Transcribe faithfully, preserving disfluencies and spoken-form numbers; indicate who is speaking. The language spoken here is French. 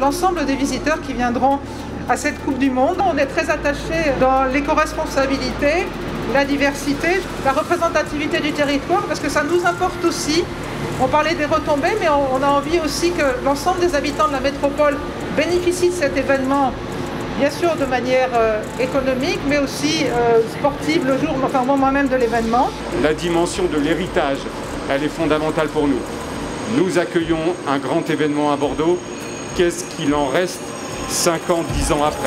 Speaker 1: l'ensemble des visiteurs qui viendront à cette Coupe du Monde. On est très attaché dans l'éco-responsabilité, la diversité, la représentativité du territoire, parce que ça nous importe aussi. On parlait des retombées, mais on a envie aussi que l'ensemble des habitants de la métropole bénéficient de cet événement, bien sûr de manière euh, économique, mais aussi euh, sportive le jour, enfin au moment même de l'événement.
Speaker 2: La dimension de l'héritage, elle est fondamentale pour nous. Nous accueillons un grand événement à Bordeaux. Qu'est-ce qu'il en reste cinq ans, dix ans après ?